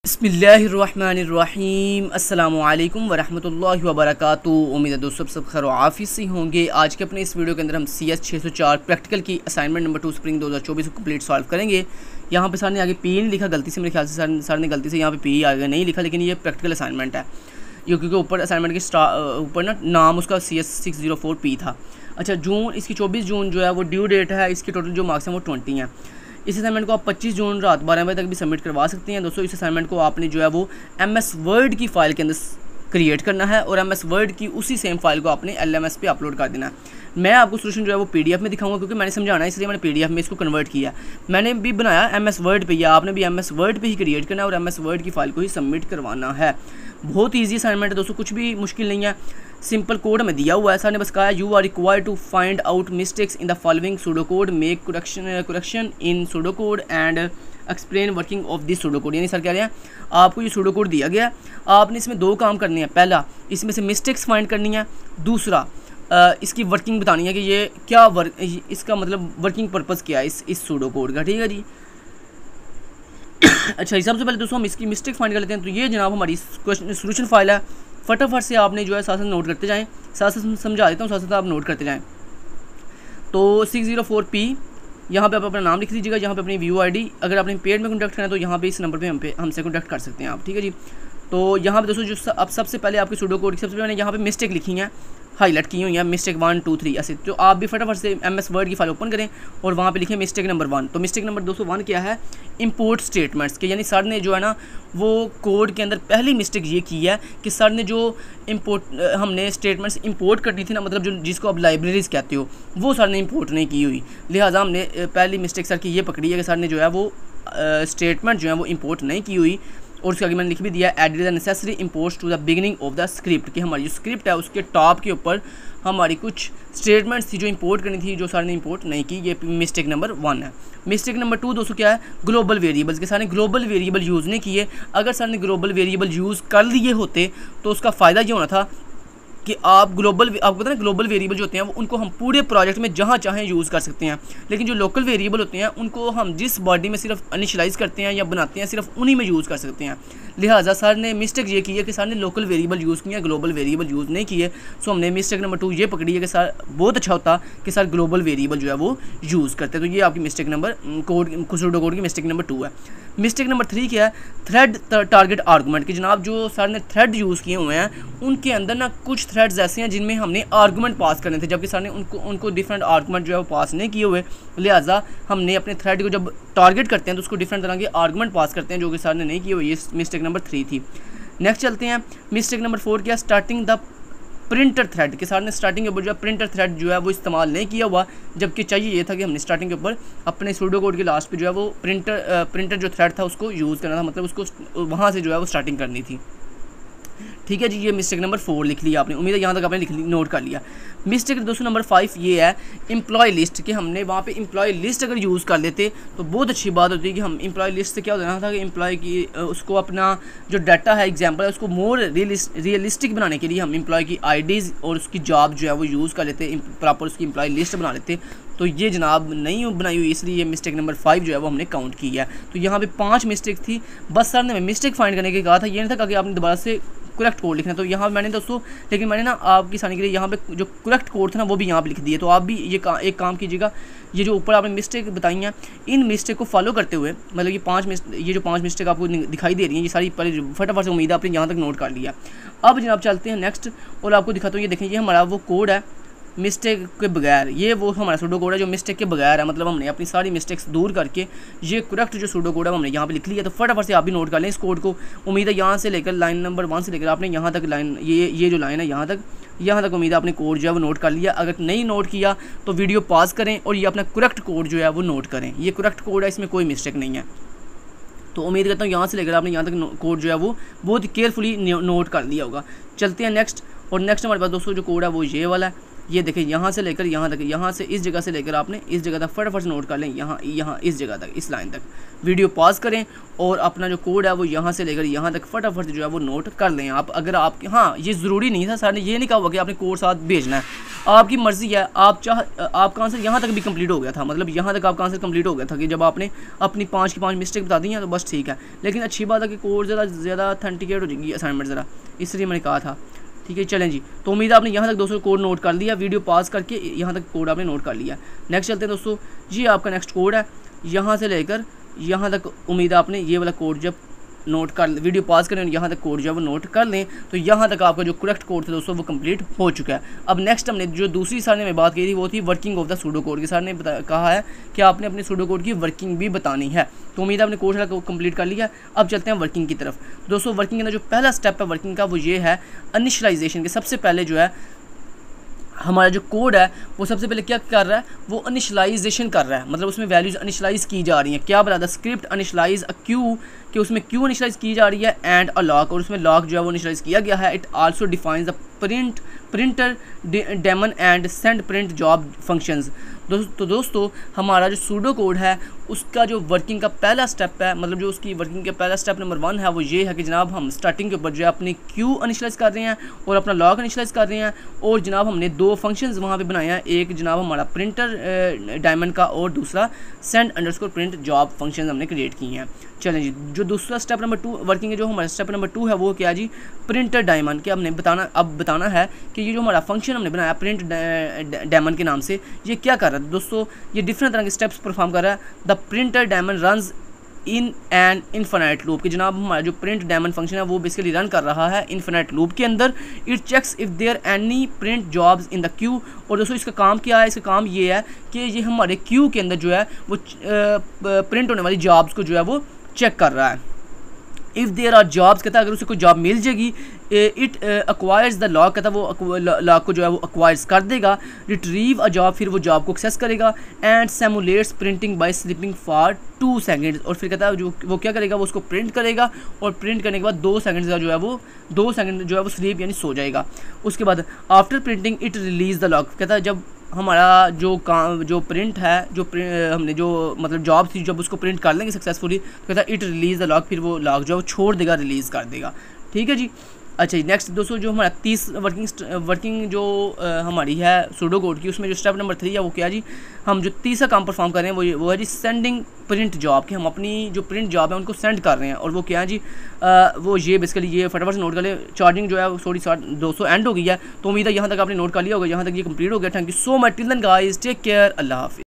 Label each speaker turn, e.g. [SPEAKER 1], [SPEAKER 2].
[SPEAKER 1] बिस्मिल्लाहिर्रहमानिर्रहीम अस्सलामुअलैकुम वरहमतुल्लाहि वबरकातुहू। उम्मीद है दोस्तों सब खैर आफियत से होंगे। आज के अपने इस वीडियो के अंदर हम CS 604 प्रैक्टिकल की असाइनमेंट नंबर 2 स्प्रिंग 2024 को कंप्लीट सॉल्व करेंगे। यहाँ पे सर ने आगे पी नहीं लिखा, गलती से मेरे ख्याल से सर ने गलती से यहाँ पे पी आगे नहीं लिखा, लेकिन ये प्रैक्टिकल असाइनमेंट है ये, क्योंकि ऊपर असाइनमेंट के ऊपर ना नाम उसका CS 604P था। अच्छा, जून इसकी 24 जून जो है वो ड्यू डेट है। इसके टोटल जो मार्क्स हैं वो 20 हैं। इस असाइनमेंट को आप 25 जून रात 12 बजे तक भी सबमिट करवा सकते हैं। दोस्तों इस असाइनमेंट को आपने जो है वो MS वर्ड की फ़ाइल के अंदर क्रिएट करना है और MS वर्ड की उसी सेम फाइल को आपने LMS पे अपलोड कर देना है। मैं आपको सोल्यूशन जो है वो PDF में दिखाऊंगा, क्योंकि मैंने समझाना है इसलिए मैंने PDF में इसको कन्वर्ट किया। मैंने भी बनाया MS वर्ड पे, या आपने भी MS वर्ड पे ही क्रिएट करना है और MS वर्ड की फ़ाइल को ही सबमिट करवाना है। बहुत ईजी असाइनमेंट है दोस्तों, कुछ भी मुश्किल नहीं है। सिंपल कोड में दिया हुआ है, सर ने बस कहा you are required to find out mistakes in the following pseudo code, make correction in pseudo code and explain working of this pseudo code. यानी सर कह रहे हैं आपको ये सूडो कोड दिया गया है, आपने इसमें दो काम करने हैं। पहला, इसमें से मिस्टेक्स फाइंड करनी है। दूसरा, इसकी वर्किंग बतानी है कि ये क्या इसका मतलब वर्किंग पर्पज़ क्या है इस सूडो कोड का। ठीक है जी। अच्छा, सबसे पहले दोस्तों हम इसकी मिस्टेक फाइंड कर लेते हैं। तो ये जनाब हमारी क्वेश्चन सोल्यूशन फाइल है। फटाफट से आपने जो है साथ साथ नोट करते जाएं, साथ साथ समझा देता हूँ, साथ साथ आप नोट करते जाएं। तो 604P यहाँ पे आप अपना नाम लिख लीजिएगा, यहाँ पे अपनी व्यू ID। अगर आपने पेड में कॉन्टैक्ट करना है तो यहाँ पे इस नंबर पे हमसे कॉन्टैक्ट कर सकते हैं आप। ठीक है जी। तो यहाँ पे दोस्तों जो अब सबसे पहले आपकी सूडो कोड की सबसे पहले यहाँ पे मिस्टेक लिखी हैं, हाईलाइट की हुई है, मिस्टेक 1 2 3 ऐसे। तो आप भी फटाफट से MS वर्ड की फाइल ओपन करें और वहाँ पे लिखें मिस्टेक नंबर 1। तो मिस्टेक नंबर 201 क्या है, इंपोर्ट स्टेटमेंट्स के। यानी सर ने जो है ना वो कोड के अंदर पहली मिस्टेक ये की है कि सर ने जो हमने स्टेटमेंट्स इंपोर्ट करनी थी ना, मतलब जो जिसको आप लाइब्रेरीज़ कहते हो, वो सर ने इंपोर्ट नहीं की हुई। लिहाजा हमने पहली मिस्टेक सर की ये पकड़ी है कि सर ने जो है वो स्टेटमेंट जो है वो इंपोर्ट नहीं की हुई। और उसके आगे मैंने लिख भी दिया added the necessary imports to the beginning of the script, कि हमारी जो स्क्रिप्ट है उसके टॉप के ऊपर हमारी कुछ स्टेटमेंट्स थी जो इंपोर्ट करनी थी, जो सर ने इंपोर्ट नहीं की। ये मिस्टेक नंबर 1 है। मिस्टेक नंबर 2 दोस्तों क्या है, ग्लोबल वेरिएबल्स के। सर ने ग्लोबल वेरिएबल यूज़ नहीं किए। अगर सर ने ग्लोबल वेरिएबल यूज़ कर लिए होते तो उसका फ़ायदा ये होना था कि आपको पता है ग्लोबल वेरिएबल जो होते हैं वो उनको हम पूरे प्रोजेक्ट में जहाँ चाहें यूज़ कर सकते हैं, लेकिन जो लोकल वेरिएबल होते हैं उनको हम जिस बॉडी में सिर्फ इनिशियलाइज़ करते हैं या बनाते हैं सिर्फ उन्हीं में यूज़ कर सकते हैं। लिहाजा सर ने मिस्टेक ये की है कि सर ने लोकल वेरिएबल यूज़ किया, ग्लोबल वेरिएबल यूज़ नहीं किए। सो हमने मिस्टेक नंबर 2 ये पकड़ी है कि सर बहुत अच्छा होता कि सर ग्लोबल वेरिएबल जो है वो यूज़ करते। तो ये आपकी मिस्टेक नंबर सूडो कोड की मिस्टेक नंबर 2 है। मिस्टेक नंबर 3 क्या है, थ्रेड टारगेट आर्गूमेंट की। जनाब जो सर ने थ्रेड यूज़ किए हुए हैं उनके अंदर ना कुछ थ्रेड्स ऐसे हैं जिनमें हमने आर्गूमेंट पास करने थे, जबकि सर ने उनको डिफरेंट आर्गूमेंट जो है वो पास नहीं किए हुए। लिहाजा हमने अपने थ्रेड को जब टारगेट करते हैं तो उसको डिफरेंट तरह के आर्गूमेंट पास करते हैं, जो कि सर ने नहीं किए हुए। ये मिस्टेक नंबर 3 थी। नेक्स्ट चलते हैं, मिस्टेक नंबर 4 क्या, स्टार्टिंग द प्रिंटर थ्रेड के। सर ने स्टार्टिंग के ऊपर जो है प्रिंटर थ्रेड जो है वो इस्तेमाल नहीं किया हुआ, जबकि चाहिए ये था कि हमने स्टार्टिंग के ऊपर अपने सूडो कोड के लास्ट पे जो है वो प्रिंटर जो थ्रेड था उसको यूज़ करना था, मतलब उसको वहाँ से जो है वो स्टार्टिंग करनी थी। ठीक है जी। ये मिस्टेक नंबर 4 लिख लिया आपने, उम्मीद है यहाँ तक आपने नोट कर लिया। मिस्टेक दोस्तों नंबर 5 ये है एम्प्लॉय लिस्ट कि हमने वहाँ पे एम्प्लॉय लिस्ट अगर यूज़ कर लेते तो बहुत अच्छी बात होती है कि हम एम्प्लॉय लिस्ट से क्या हो जाना था कि एम्प्लॉय की उसको अपना जो डाटा है एग्जाम्पल है उसको मोर रियलिस्टिक बनाने के लिए हम एम्प्लॉय की IDs और उसकी जॉब जो है वो यूज़ कर लेते, प्रॉपर उसकी एम्प्लॉय लिस्ट बना लेते। तो ये जनाब नहीं बनाई हुई, इसलिए ये मिस्टेक नंबर 5 जो है वो हमने काउंट की है। तो यहाँ पे 5 मिस्टेक थी। बस सर ने मिस्टेक फाइंड करने के कहा था, ये नहीं था कि आपने दोबारा से करेक्ट कोड लिखना। तो यहाँ मैंने दोस्तों, लेकिन मैंने ना आपकी आसानी के लिए यहाँ पे जो करेक्ट कोड था ना वो भी यहाँ पे लिख दिए। तो आप भी ये एक काम कीजिएगा, ये जो ऊपर आपने मिस्टेक बताई हैं इन मिस्टेक को फॉलो करते हुए, मतलब ये जो 5 मिस्टेक आपको दिखाई दे रही हैं ये सारी पहले फटाफट से उम्मीद है आपने यहाँ तक नोट कर लिया। अब जनाब चलते हैं नेक्स्ट और आपको दिखाता हूँ। ये देखें, ये हमारा वो कोड है मिस्टेक के बगैर। ये वो हमारा सूडो कोड है जो मिस्टेक के बगैर है, मतलब हमने अपनी सारी मिस्टेक्स दूर करके ये करेक्ट जो सूडो कोड है हमने यहाँ पे लिख लिया। तो फटाफट से आप भी नोट कर लें इस कोड को। उम्मीद है यहाँ से लेकर लाइन नंबर 1 से लेकर आपने यहाँ तक लाइन ये जो लाइन है यहाँ तक उम्मीद है आपने कोड जो है वो नोट कर लिया। अगर नहीं नोट किया तो वीडियो पॉज करें और ये अपना करेक्ट कोड जो है वो नोट करें। ये करेक्ट कोड है, इसमें कोई मिस्टेक नहीं है। तो उम्मीद करता हूँ यहाँ से लेकर आपने यहाँ तक कोड जो है वो बहुत केयरफुली नोट कर लिया होगा। चलते हैं नेक्स्ट। और नेक्स्ट हमारे पास दोस्तों जो कोड है वो ये वाला है। ये देखें, यहाँ से लेकर यहाँ तक, यहाँ से इस जगह से लेकर आपने इस जगह तक फटाफट से नोट कर लें। यहाँ इस जगह तक, इस लाइन तक वीडियो पॉज करें और अपना जो कोड है वो यहाँ से लेकर यहाँ तक फटाफट से जो है वो नोट कर लें आप। अगर आप, हाँ ये ज़रूरी नहीं था, सर ने ये नहीं कहा हुआ कि आपने कोड साथ भेजना है। आपकी मर्ज़ी है, आपका आंसर यहाँ तक भी कंप्लीट हो गया था, मतलब यहाँ तक आपका आंसर कंप्लीट हो गया था कि जब आपने अपनी 5 की 5 मिस्टेक बता दी हैं तो बस ठीक है। लेकिन अच्छी बात है कि कोड ज़्यादा ऑथेंटिकेट हो जाएगी असाइनमेंट ज़रा, इसलिए मैंने कहा था। ठीक है, चलें जी। तो उम्मीद है आपने यहाँ तक दोस्तों कोड नोट कर लिया, वीडियो पॉज करके यहाँ तक कोड आपने नोट कर लिया। नेक्स्ट चलते हैं दोस्तों जी, आपका नेक्स्ट कोड है यहाँ से लेकर यहाँ तक। उम्मीद है आपने ये वाला कोड जब नोट कर, वीडियो पॉज करें और यहाँ तक कोड जो है वो नोट कर लें, तो यहाँ तक आपका जो करेक्ट कोड था दोस्तों वो कंप्लीट हो चुका है। अब नेक्स्ट हमने जो दूसरी सर ने में बात की थी वो थी working of the pseudo code की। सर ने कहा है कि आपने अपने सूडो कोड की वर्किंग भी बतानी है, तो उम्मीद है आपने कोड कंप्लीट कर लिया। अब चलते हैं वर्किंग की तरफ। दोस्तों वर्किंग के अंदर जो पहला स्टेप है वर्किंग का वो ये है इनिशियलाइजेशन के। सबसे पहले जो है हमारा जो कोड है वो सबसे पहले क्या कर रहा है, वो इनिशियलाइजेशन कर रहा है, मतलब उसमें वैल्यूज़ इनिशियलाइज की जा रही हैं। क्या बता, the script initialize a queue, कि उसमें क्यू इनिशियलाइज की जा रही है, एंड अ लॉक, और उसमें लॉक जो है वो इनिशियलाइज किया गया है। It also defines the printer daemon and send print job functions. दोस्तों हमारा जो सूडो कोड है उसका जो वर्किंग का पहला स्टेप है, मतलब जो उसकी वर्किंग का पहला स्टेप नंबर 1 है वो ये है कि जनाब हम स्टार्टिंग के ऊपर जो है अपनी क्यू इनिशियलाइज कर रहे हैं और अपना लॉक इनिशियलाइज कर रहे हैं, और जनाब हमने 2 फंक्शंस वहाँ पे बनाए हैं, एक जनाब हमारा प्रिंटर डायमंड का और दूसरा send underscore print job function हमने क्रिएट किए हैं। चलें जी, जो दूसरा स्टेप नंबर 2 वर्किंग है, जो हमारा स्टेप नंबर 2 है वो क्या जी, प्रिंटर डायमंड के हमने बताना है कि ये जो हमारा फंक्शन हमने बनाया प्रिंट डायमंड के नाम से, ये क्या कर रहा है दोस्तों, ये डिफरेंट तरह के स्टेप्स परफॉर्म कर रहा है। The printer diamond runs in an infinite loop, कि जनाब हमारा जो प्रिंट डायमंड फंक्शन है वो बेसिकली रन कर रहा है इन्फिनाइट लूप के अंदर। It checks if there any print jobs in the queue, और दोस्तों इसका काम क्या है, इसका काम ये है कि ये हमारे क्यू के अंदर जो है वो प्रिंट होने वाली जॉब्स को जो है वो चेक कर रहा है। इफ़ देयर आर जॉब्स, कहता है अगर उसे कोई जॉब मिल जाएगी, इट एक्वायर्स द लॉक, कहता है वो लॉक को जो है वो एक्वायर्स कर देगा। रिट्रीव अ जॉब, फिर वो जॉब को एक्सेस करेगा। And simulates printing by sleeping for 2 seconds, और फिर कहता है जो वो क्या करेगा, वो उसको प्रिंट करेगा और प्रिंट करने के बाद 2 सेकेंड का जो है वो 2 सेकेंड जो है वो स्लीप यानी सो जाएगा। उसके बाद after printing it release the lock, कहता है जब हमारा जो प्रिंट है, हमने जो मतलब जॉब थी जब उसको प्रिंट कर लेंगे सक्सेसफुली, तो कहता है इट रिलीज़ द लॉक, फिर वो लॉक जो है वो छोड़ देगा, रिलीज़ कर देगा। ठीक है जी। अच्छा जी, नेक्स्ट दोस्तों जो हमारा 30 वर्किंग जो हमारी है सूडो कोड की, उसमें जो स्टेप नंबर 3 है वो क्या जी, हम जो तीसरा काम परफॉर्म कर रहे हैं वो है जी सेंडिंग प्रिंट जॉब, कि हम अपनी जो प्रिंट जॉब है उनको सेंड कर रहे हैं। और वो क्या है जी, वो ये बेसिकली ये फटाफट से नोट कर ले। चार्जिंग जो है थोड़ी 200 एंड हो गई है, तो उम्मीद है यहाँ तक आपने नोट कर लिया होगा, यहाँ तक ये कंप्लीट हो गया। Thank you so much, till then guys, take care, अल्लाह हाफिज़।